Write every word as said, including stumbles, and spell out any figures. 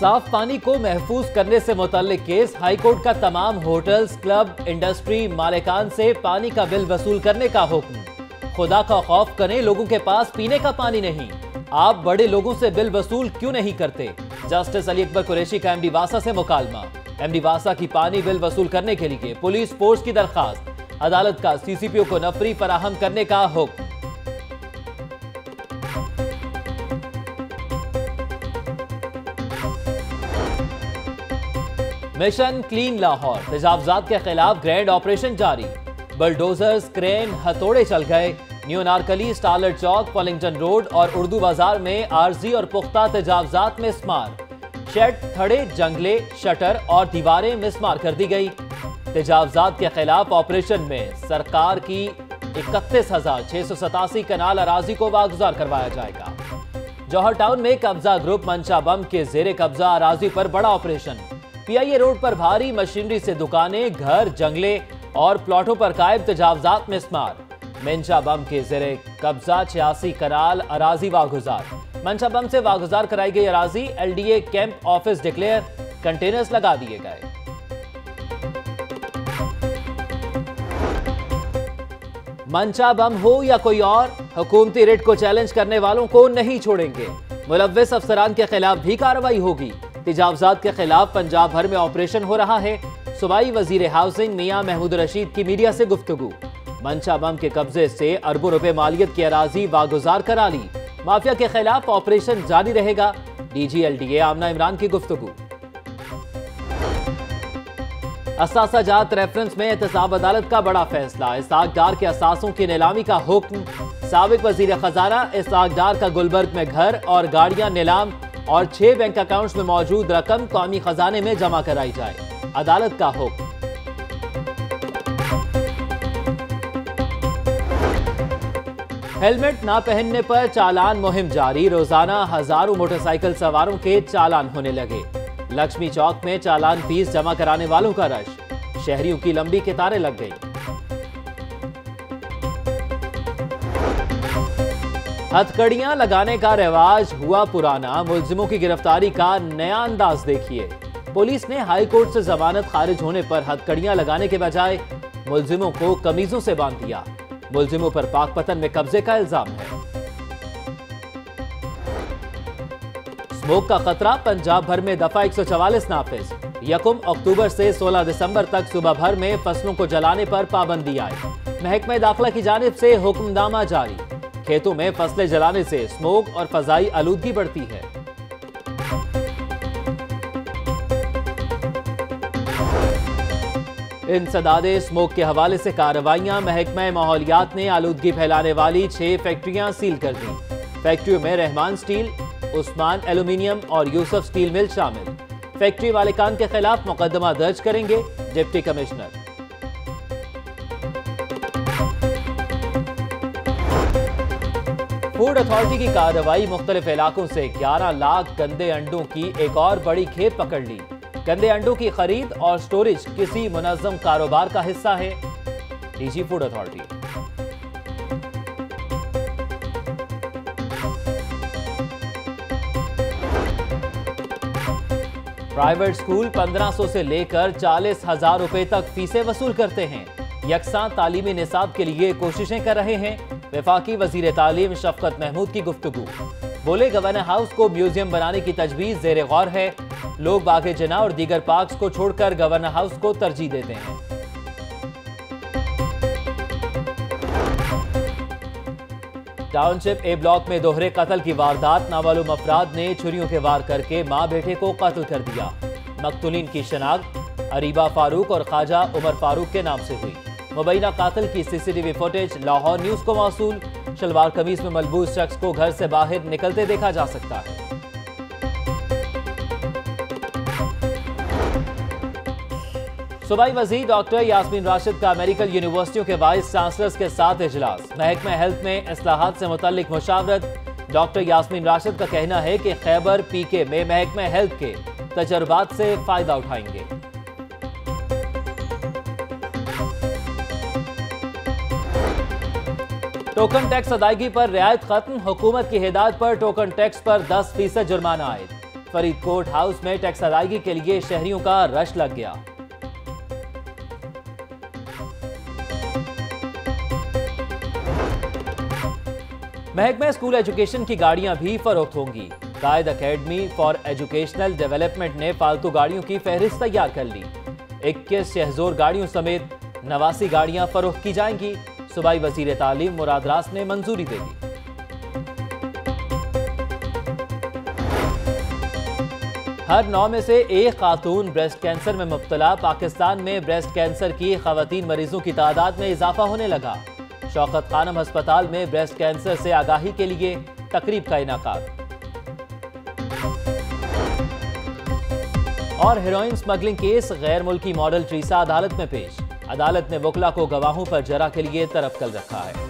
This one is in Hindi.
साफ पानी को महफूज करने से मुतल्लिक केस। हाईकोर्ट का तमाम होटल्स, क्लब, इंडस्ट्री मालिकान से पानी का बिल वसूल करने का हुक्म। खुदा का खौफ करें, लोगों के पास पीने का पानी नहीं, आप बड़े लोगों से बिल वसूल क्यों नहीं करते? जस्टिस अली अकबर कुरैशी का एमडी वासा से मुकालमा। एमडी वासा की पानी बिल वसूल करने के लिए पुलिस फोर्स की दरखास्त। अदालत का सीसीपीओ को नफरी फराहम करने का हुक्म। मिशन क्लीन लाहौर, तेजाबजात के खिलाफ ग्रैंड ऑपरेशन जारी। बुलडोजर्स, क्रेन, हथौड़े चल गए। न्यू नारकली, स्टारलेट चौक, पॉलिंगटन रोड और उर्दू बाजार में आरजी और पुख्ता तेजाबजात में स्मार। शेड, थड़े, जंगले, शटर और दीवारें मिसमार कर दी गई। तेजाबजात के खिलाफ ऑपरेशन में सरकार की इकतीस हजार छह सौ सतासी कनाल अराजी को वागुजार करवाया जाएगा। जौहर टाउन में कब्जा ग्रुप मंशा बम के जेरे कब्जा अराजी पर बड़ा ऑपरेशन। पीआईए रोड पर भारी मशीनरी से दुकानें, घर, जंगले और प्लॉटों पर कायम तेजाबजात में स्मार। मंशा बम के जेरे कब्जा छियासी कनाल अराजी वागुजार। मंशा बम से वागुजार कराई गई अराजी LDA camp office declare, containers लगा दिए गए। मंशा बम हो या कोई और, हुकूमती रिट को चैलेंज करने वालों को नहीं छोड़ेंगे। मुलव्विस अफसरान के खिलाफ भी कार्रवाई होगी। तेजाबजात के खिलाफ पंजाब भर में ऑपरेशन हो रहा है। सूबाई वजीर हाउसिंग मियां महमूद रशीद की मीडिया से गुफ्तगू। मंशा बम के कब्जे से अरबों रुपए मालियत की अराजी वागुजार करा ली। माफिया के खिलाफ ऑपरेशन जारी रहेगा। डीजी एलडीए आमना इमरान की गुफ्तगू। असासा जात रेफरेंस में एहतसाब अदालत का बड़ा फैसला। इस्ताकदार के असासों की नीलामी का हुक्म। साबिक वजीर खजाना इस्ताकदार का गुलबर्ग में घर और गाड़ियां नीलाम और छह बैंक अकाउंट्स में मौजूद रकम कौमी खजाने में जमा कराई जाए। अदालत का हुक्म। हेलमेट ना पहनने पर चालान मुहिम जारी। रोजाना हजारों मोटरसाइकिल सवारों के चालान होने लगे। लक्ष्मी चौक में चालान फीस जमा कराने वालों का रश। शहरियों की लंबी कतारें लग गई। हथकड़ियां लगाने का रिवाज हुआ पुराना। मुलजिमों की गिरफ्तारी का नया अंदाज देखिए। पुलिस ने हाई कोर्ट से जमानत खारिज होने पर हथकड़ियां लगाने के बजाय मुलजिमों को कमीजों से बांध दिया। मुलजिमों पर पाकपतन में कब्जे का इल्जाम है। स्मोक का खतरा, पंजाब भर में दफा एक सौ चवालीस नाफिज। यकम अक्टूबर से सोलह दिसंबर तक सुबह भर में फसलों को जलाने पर पाबंदी आई। महकमा दाखिला की जानिब से हुक्मनामा जारी। खेतों में फसलें जलाने से स्मोक और फजाई आलूदगी बढ़ती है। इंसदादे स्मोक के हवाले से कार्रवाइयां। महकमा माहौलियात ने आलूदगी फैलाने वाली छह फैक्ट्रियां सील कर दी। फैक्ट्रियों में रहमान स्टील, उस्मान एल्यूमिनियम और यूसुफ स्टील मिल शामिल। फैक्ट्री मालिकान के खिलाफ मुकदमा दर्ज करेंगे डिप्टी कमिश्नर। फूड अथॉरिटी की कार्रवाई। मुख्तलिफ इलाकों से ग्यारह लाख गंदे अंडों की एक और बड़ी खेप पकड़ ली। गंदे अंडों की खरीद और स्टोरेज किसी मुनज़्ज़म कारोबार का हिस्सा है। DG food authority. Private school पंद्रह सौ से लेकर चालीस हजार रुपए तक फीसें वसूल करते हैं। यकसां तालीमी निसाब के लिए कोशिशें कर रहे हैं। वफाकी वजीर तालीम शफकत महमूद की गुफ्तगू। बोले, गवर्नर हाउस को म्यूजियम बनाने की तजवीज ज़ेरे गौर है। लोग बागे जना और दीगर पार्क्स को छोड़कर गवर्नर हाउस को तरजीह देते हैं। टाउनशिप ए ब्लॉक में दोहरे कत्ल की वारदात। नामालूम अफराद ने छुरियों के वार करके मां बेटे को कत्ल कर दिया। मकतूलीन की शनाख्त अरीबा फारूक और ख्वाजा उमर फारूक के नाम से हुई। मुबैना कातिल की सीसीटीवी फुटेज लाहौर न्यूज को मौसूल। शलवार कमीज में मलबूस शख्स को घर से बाहर निकलते देखा जा सकता है। सूबाई वज़ीर डॉक्टर यास्मीन राशिद का मेडिकल यूनिवर्सिटियों के वाइस चांसलर्स के साथ इजलास। महकमा हेल्थ में इस्लाहात से मुतल्लिक मुशावरत। डॉक्टर यास्मीन राशिद का कहना है कि खैबर पीके में महकमा हेल्थ के तजर्बात से फायदा उठाएंगे। टोकन टैक्स अदायगी पर रियायत खत्म। हुकूमत की हिदायत पर टोकन टैक्स पर दस फीसद जुर्माना आयद। फरीदकोट हाउस में टैक्स अदायगी के लिए शहरियों का रश लग गया। महकमा स्कूल एजुकेशन की गाड़ियां भी फरोख्त होंगी। Quaid academy for educational development ने फालतू गाड़ियों की फहरिस्त तैयार कर ली। इक्कीस शहजोर गाड़ियों समेत नवासी गाड़ियां फरोख्त की जाएंगी। सूबाई वजीर तालीम मुराद रास ने मंजूरी दे दी। हर नौ में से एक खातून ब्रेस्ट कैंसर में मुब्तला। पाकिस्तान में ब्रेस्ट कैंसर की खवातीन मरीजों की तादाद में इजाफा होने लगा। शौकत खानम अस्पताल में ब्रेस्ट कैंसर से आगाही के लिए तकरीब का इनाकाद। और हेरोइन स्मगलिंग केस गैर मुल्की मॉडल ट्रीसा अदालत में पेश। अदालत ने वकला को गवाहों पर जरा के लिए तरफ कर रखा है।